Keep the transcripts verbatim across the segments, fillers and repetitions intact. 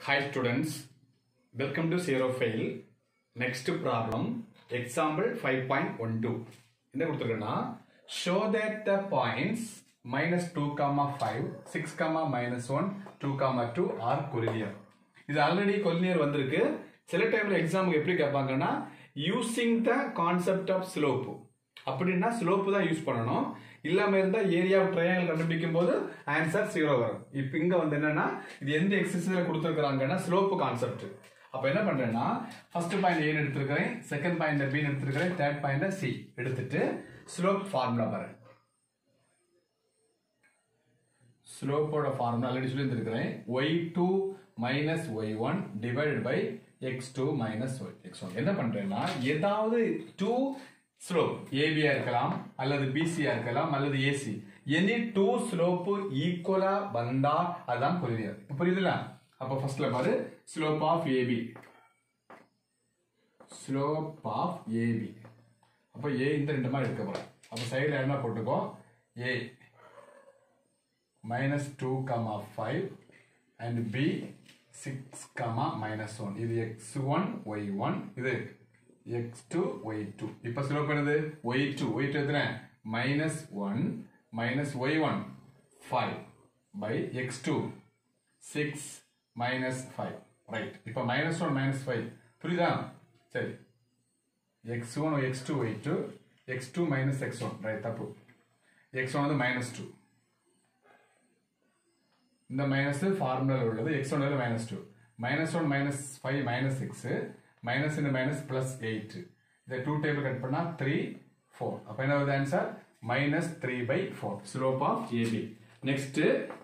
Hi students, welcome to Zero Fail. Next problem, example five point one two. என்ன கொடுத்திருக்கேன்னா show that the points minus two comma five, six comma minus one, two comma two are collinear. இது already collinear வந்திருக்கு. சில டைம்ல எக்ஸாமுக்கு எப்படி கேட்பாங்கன்னா using the concept of slope. அப்படின்னா ஸ்லோப் தான் யூஸ் பண்ணணும். இல்லாம இருந்தா ஏரியா ஆஃப் ட்ரையாங்கிள் கண்டுபிடிக்கும் போது ஆன்சர் ஜீரோ வரும். இப்போ இங்க வந்து என்னன்னா இது எந்த எக்ஸசைஸ்ல கொடுத்திருக்காங்கன்னா ஸ்லோப் கான்செப்ட். அப்ப என்ன பண்றேன்னா ஃபர்ஸ்ட் பாயிண்ட் ஏ எடுத்துக்கிறேன், செகண்ட் பாயிண்ட் பி எடுத்துக்கிறேன், தேர்ட் பாயிண்ட் சி எடுத்துட்டு ஸ்லோப் ஃபார்முலா பாருங்க. ஸ்லோப்போட ஃபார்முலா ஆல்ரெடி சொல்லி இருந்திருக்கிறேன். Y two minus Y one divided by X two minus X one. என்ன பண்றேன்னா ஏதாவது two ஸ்லோப் ஏபியா இருக்கலாம் அல்லது பிசியா இருக்கலாம் அல்லது ஏசி எனி டூ ஸ்லோப் ஈக்குவலா வந்தா அதான் கொலினியர். புரியுதுல? அப்ப ஃபர்ஸ்ட்ல பாரு slope of AB, slope of AB. அப்ப ஏ இந்த ரெண்டு மாதிரி எடுக்க போறேன். அப்ப சைடுல என்ன போட்டுக்கோ, A minus two comma five and B six comma minus one. இது எக்ஸ் ஒன் ஒய் ஒன், இது எக்ஸ் டூ ஒய் டூ. இப்ப ஸ்லோப் என்னது ஒய் டூ. ஒய் டூ எத்தனை minus one minus Y one five by X two six minus five. Right. இப்ப minus one minus five புரியுதா? சரி, X one X two Y two X two minus X one. Right, தப்பு. X one வந்து minus two, இந்த minus formula உள்ளது. X one minus two, minus one minus five minus six, minus இந்த minus plus eight. இந்த two table cut பண்ணா three four. அப்ப என்ன வருது answer minus three by four. Slope of AB. Next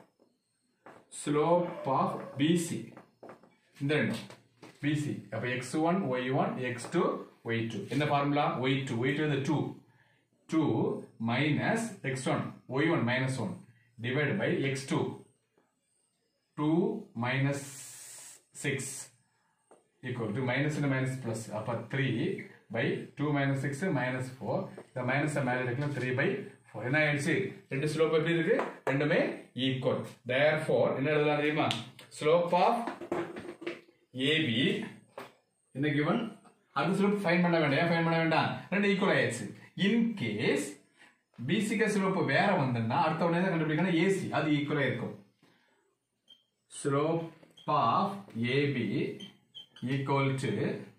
slope of BC. இந்த ரெண்டும் BC. அப்ப X one Y one X two Y two. என்ன formula Y two. Y two வந்து two, two minus X one Y one minus one divide by X two two minus six equal to minus and minus plus. அப்ப three by two minus six minus four. the minus மேல எடுக்கலாம் three by four. என்ன ஆயிடுச்சு? ரெண்டு slope எப்படி இருக்கு? ரெண்டுமே equal. therefore என்ன எழுதலாம் தெரியுமா? ஸ்லோப் ஆஃப் ஏபி என்ன given? அது ஸ்லோப் ஃபைண்ட் பண்ண வேண்டாம். ஃபைண்ட் பண்ண வேண்டாம், ரெண்டு ஈக்குவல் ஆயிடுச்சு. இன் கேஸ் பிசிக்கு ஸ்லோப் வேற வந்தா அடுத்த உடனே கண்டுபிடிக்கணும் ஏசி, அது ஈக்குவலா இருக்கும். Slope of A B equal to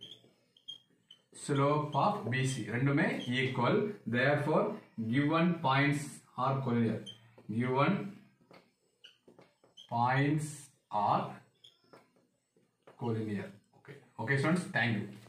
slope of B C. ரெண்டுமே equal. Therefore, given points are collinear. Given points are collinear. Okay. Okay, students. Thank you.